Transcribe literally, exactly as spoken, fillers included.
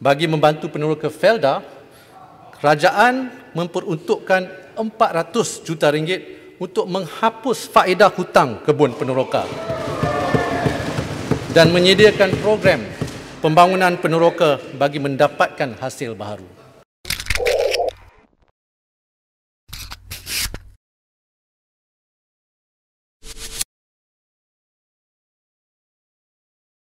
Bagi membantu peneroka Felda, kerajaan memperuntukkan empat ratus juta ringgit untuk menghapus faedah hutang kebun peneroka dan menyediakan program pembangunan peneroka bagi mendapatkan hasil baharu.